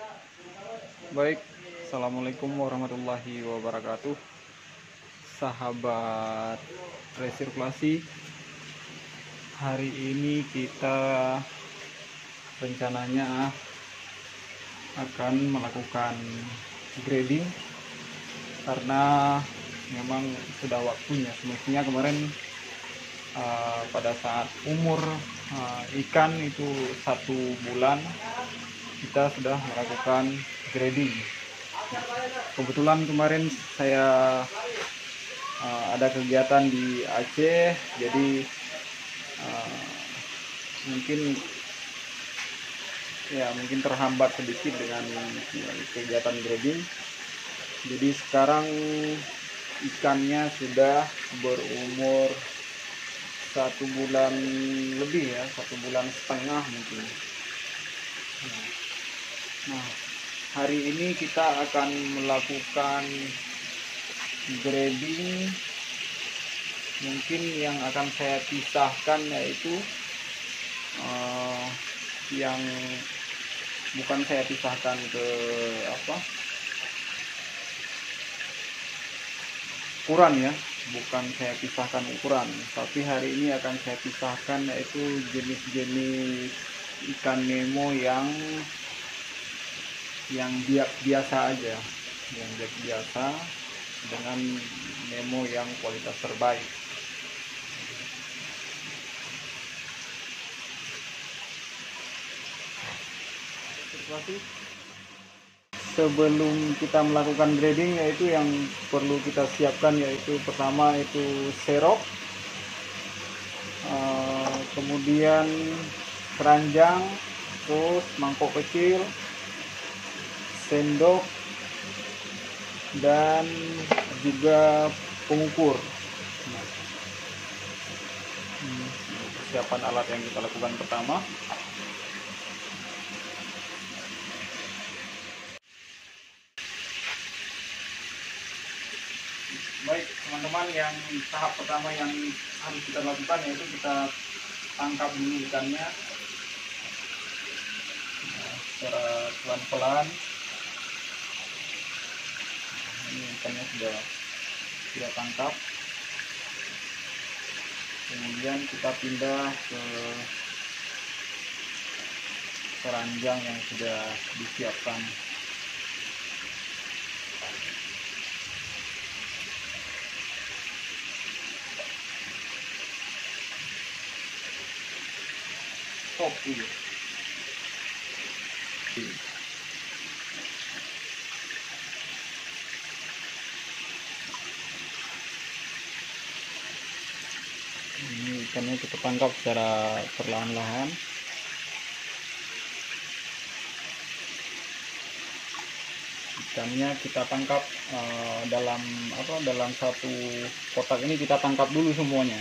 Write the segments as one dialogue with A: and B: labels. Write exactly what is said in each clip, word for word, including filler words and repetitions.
A: Baik, Assalamualaikum warahmatullahi wabarakatuh. Sahabat resirkulasi, hari ini kita rencananya akan melakukan grading karena memang sudah waktunya. Semestinya kemarin uh, pada saat umur uh, ikan itu satu bulan kita sudah melakukan grading. Kebetulan kemarin saya uh, ada kegiatan di Aceh, jadi uh, mungkin ya mungkin terhambat sedikit dengan kegiatan grading. Jadi sekarang ikannya sudah berumur satu bulan lebih ya, satu bulan setengah mungkin. Nah, hari ini kita akan melakukan grading. Mungkin yang akan saya pisahkan yaitu uh, yang bukan saya pisahkan ke apa ukuran ya, bukan saya pisahkan ukuran, tapi hari ini akan saya pisahkan yaitu jenis-jenis ikan Nemo yang yang biasa aja, yang biasa dengan Nemo yang kualitas terbaik. Sebelum kita melakukan grading, yaitu yang perlu kita siapkan yaitu pertama itu serok, kemudian keranjang, terus mangkok kecil, sendok, dan juga pengukur. Nah, persiapan alat yang kita lakukan pertama. Baik teman-teman, yang tahap pertama yang harus kita lakukan yaitu kita tangkap dulu ikannya nah, secara pelan-pelan. Ini ikannya sudah kita tangkap, kemudian kita pindah ke keranjang yang sudah disiapkan. Stop dulu. Ini ikannya kita tangkap secara perlahan-lahan. Ikannya kita tangkap uh, dalam apa? Dalam satu kotak ini kita tangkap dulu semuanya.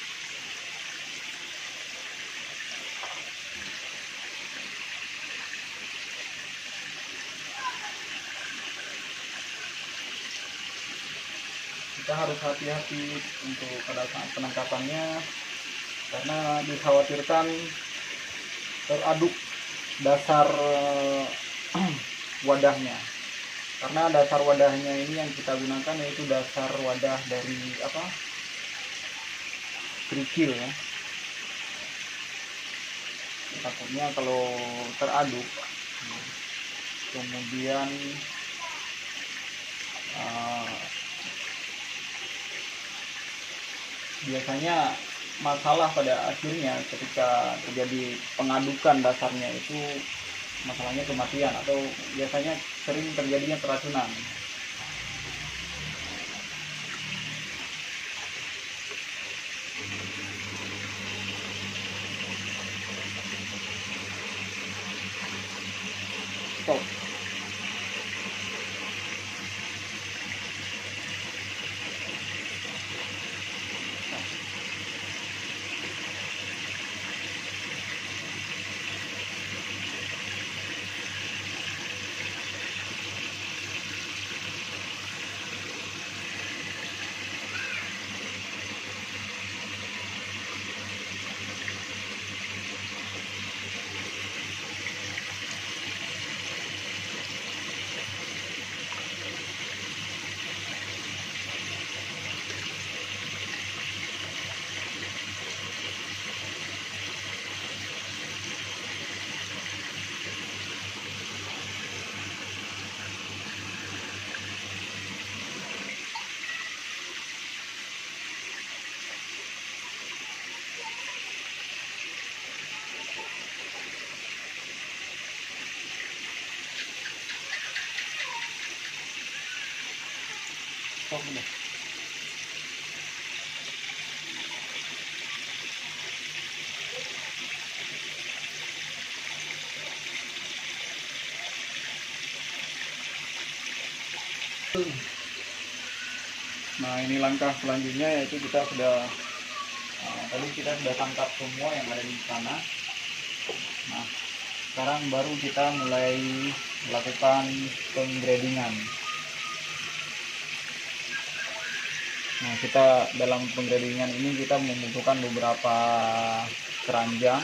A: Kita harus hati-hati untuk pada saat penangkapannya karena dikhawatirkan teraduk dasar wadahnya, karena dasar wadahnya ini yang kita gunakan yaitu dasar wadah dari apa kerikil ya. Takutnya kalau teraduk kemudian uh, biasanya masalah pada akhirnya ketika terjadi pengadukan dasarnya itu masalahnya kematian atau biasanya sering terjadinya keracunan. Stop. Stop udah. Nah, ini langkah selanjutnya, yaitu kita sudah nah, tadi kita sudah tangkap semua yang ada di sana. Nah, sekarang baru kita mulai melakukan penggradingan. Nah, kita dalam penggradingan ini kita membutuhkan beberapa keranjang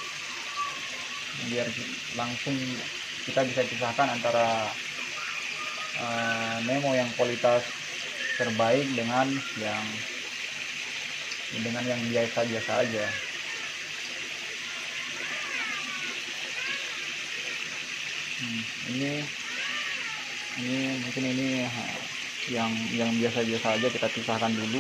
A: biar langsung kita bisa pisahkan antara uh, Nemo yang kualitas terbaik dengan yang dengan yang biasa-biasa aja. Hmm, ini ini mungkin ini yang yang biasa-biasa aja kita pisahkan dulu.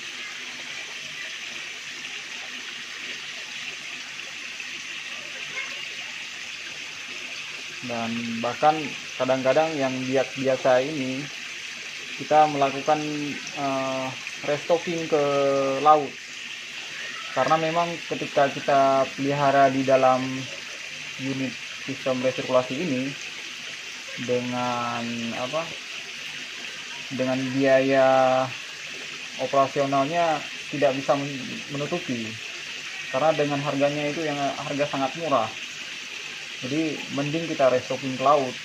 A: Dan bahkan kadang-kadang yang biasa ini kita melakukan uh, restocking ke laut, karena memang ketika kita pelihara di dalam unit sistem resirkulasi ini dengan apa dengan biaya operasionalnya tidak bisa menutupi, karena dengan harganya itu yang harga sangat murah, jadi mending kita restocking ke laut.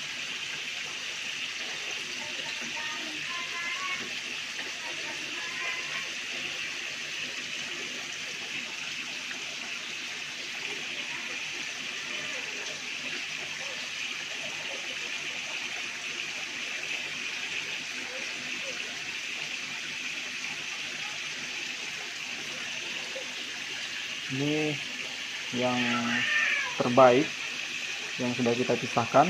A: Ini yang terbaik yang sudah kita pisahkan.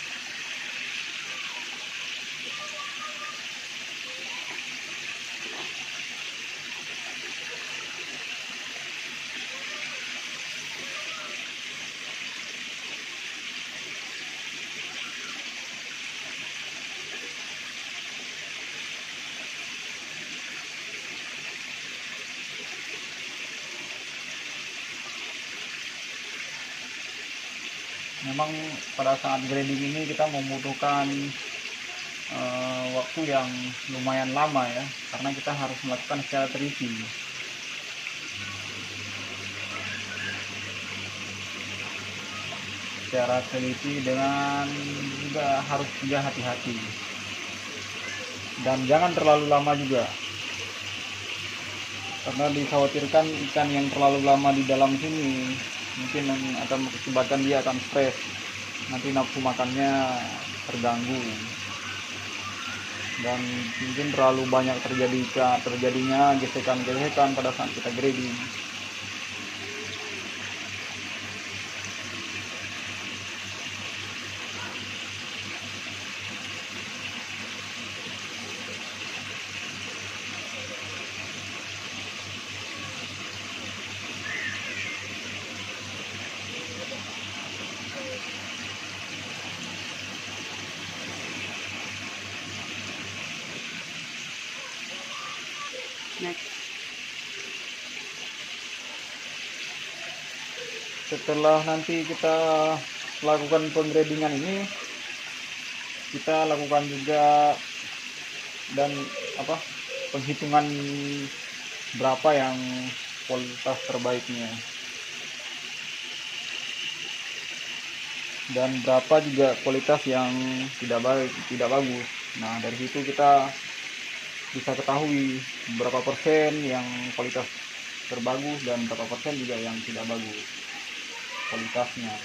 A: Memang pada saat grading ini kita membutuhkan uh, waktu yang lumayan lama ya, karena kita harus melakukan secara teliti. Secara teliti dengan juga harus juga hati-hati. Dan jangan terlalu lama juga, karena dikhawatirkan ikan yang terlalu lama di dalam sini mungkin akan mengakibatkan dia akan stres, nanti nafsu makannya terganggu, dan mungkin terlalu banyak terjadi terjadinya gesekan-gesekan pada saat kita grading.
B: Next.
A: Setelah nanti kita lakukan penggradingan ini, kita lakukan juga dan apa penghitungan berapa yang kualitas terbaiknya dan berapa juga kualitas yang tidak baik, tidak bagus. Nah, dari situ kita bisa ketahui berapa persen yang kualitas terbagus dan berapa persen juga yang tidak bagus kualitasnya.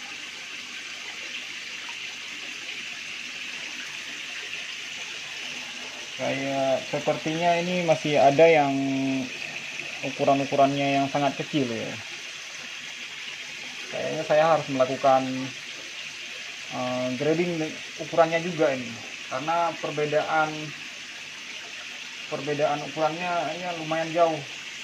A: Kayak sepertinya ini masih ada yang ukuran-ukurannya yang sangat kecil ya. Kayaknya saya harus melakukan uh, grading ukurannya juga ini, karena perbedaan perbedaan ukurannya ini lumayan jauh,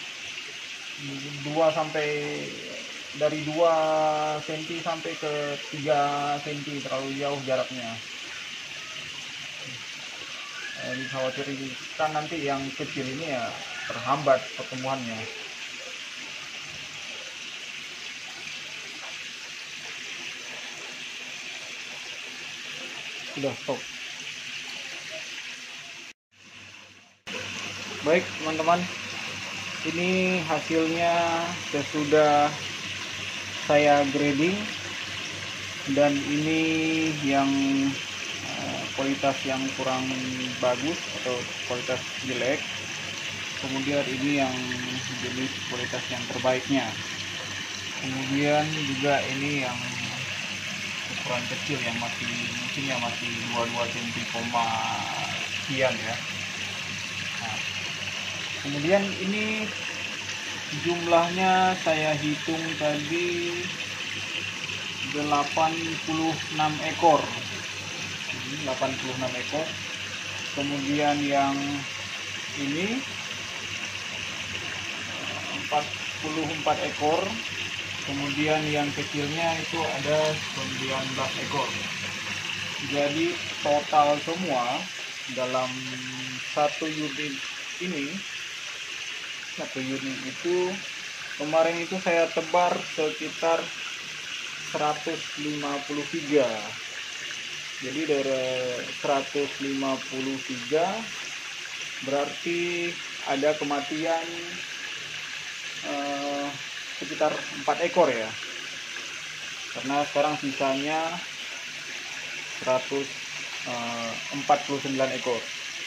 A: dua sampai dari dua sentimeter sampai ke tiga sentimeter, terlalu jauh jaraknya. eh, dikhawatirkan nanti yang kecil ini ya terhambat pertumbuhannya. Sudah stop. Baik teman-teman, ini hasilnya sesudah saya grading, dan ini yang uh, kualitas yang kurang bagus atau kualitas jelek, kemudian ini yang jenis kualitas yang terbaiknya, kemudian juga ini yang ukuran kecil yang masih mungkin yang masih dua puluh dua sentimeter sekian ya. Nah, kemudian ini jumlahnya saya hitung tadi delapan puluh enam ekor. Ini delapan puluh enam ekor. Kemudian yang ini empat puluh empat ekor. Kemudian yang kecilnya itu ada sembilan belas ekor. Jadi total semua dalam satu unit ini, satu unit itu kemarin itu saya tebar sekitar seratus lima puluh tiga. Jadi dari seratus lima puluh tiga berarti ada kematian eh, sekitar empat ekor ya, karena sekarang sisanya seratus empat puluh sembilan ekor.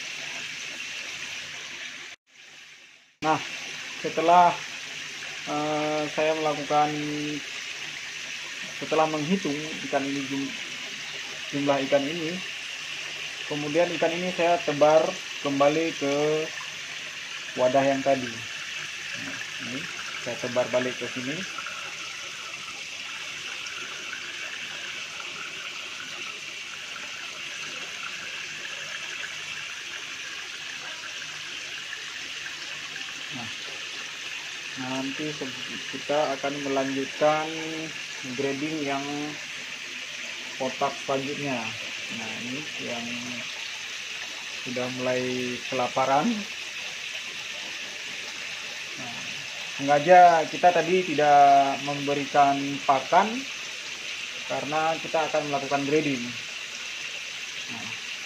A: Nah, setelah uh, saya melakukan setelah menghitung ikan ini, jum, jumlah ikan ini, kemudian ikan ini saya tebar kembali ke wadah yang tadi. Nah, ini saya tebar balik ke sini. Nah, nanti kita akan melanjutkan grading yang kotak selanjutnya. Nah, ini yang sudah mulai kelaparan. Nah, sengaja kita tadi tidak memberikan pakan karena kita akan melakukan grading. Nah,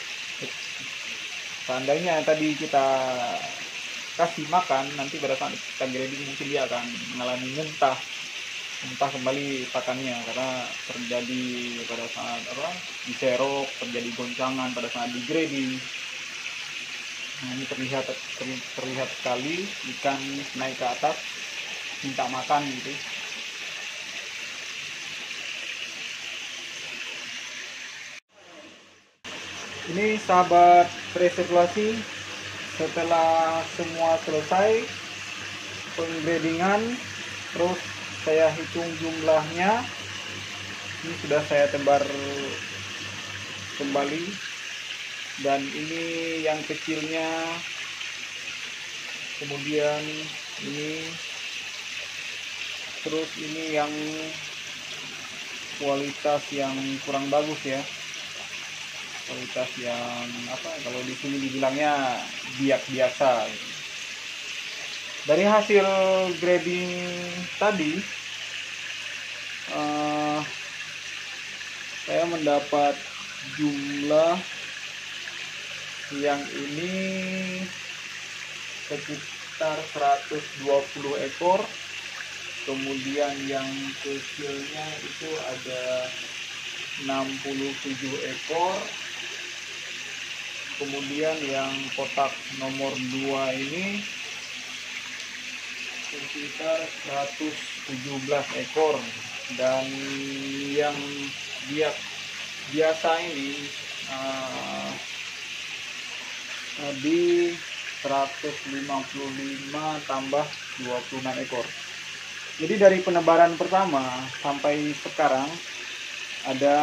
A: seandainya tadi kita kasih makan, nanti pada saat kita grading mungkin dia akan mengalami muntah muntah kembali pakannya, karena terjadi pada saat apa diserok, terjadi goncangan pada saat di grading. Nah, ini terlihat ter, terlihat sekali ikan naik ke atas minta makan gitu. Ini sahabat resirkulasi, setelah semua selesai penggradingan, terus saya hitung jumlahnya. Ini sudah saya tebar kembali, dan ini yang kecilnya, kemudian ini, terus ini yang kualitas yang kurang bagus ya, kualitas yang apa kalau di sini dibilangnya biak biasa. Dari hasil grading tadi, uh, saya mendapat jumlah yang ini sekitar seratus dua puluh ekor. Kemudian yang kecilnya itu ada enam puluh tujuh ekor. Kemudian yang kotak nomor dua ini sekitar seratus tujuh belas ekor, dan yang biak biasa ini uh, di seratus lima puluh lima tambah dua puluh enam ekor. Jadi dari penebaran pertama sampai sekarang ada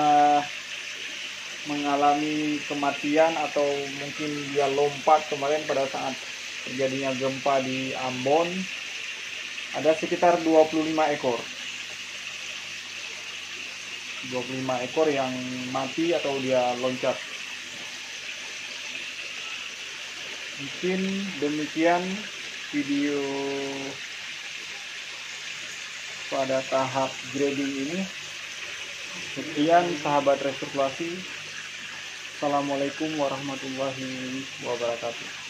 A: mengalami kematian, atau mungkin dia lompat kemarin pada saat terjadinya gempa di Ambon, ada sekitar dua puluh lima ekor. dua puluh lima ekor yang mati atau dia loncat. Mungkin demikian video pada tahap grading ini. Sekian sahabat resirkulasi. Assalamualaikum warahmatullahi wabarakatuh.